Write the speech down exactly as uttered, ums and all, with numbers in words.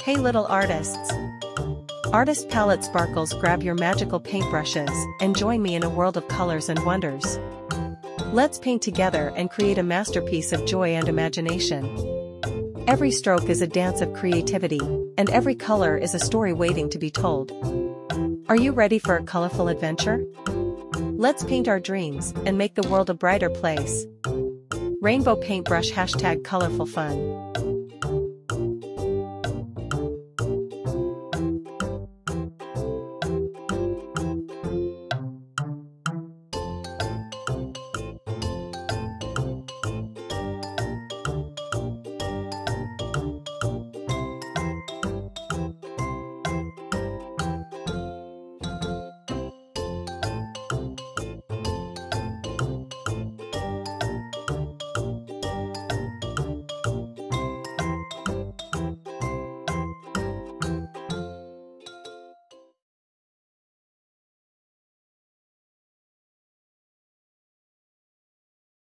Hey little artists! Artist palette sparkles, grab your magical paintbrushes and join me in a world of colors and wonders. Let's paint together and create a masterpiece of joy and imagination. Every stroke is a dance of creativity, and every color is a story waiting to be told. Are you ready for a colorful adventure? Let's paint our dreams and make the world a brighter place. Rainbow paintbrush hashtag colorful fun.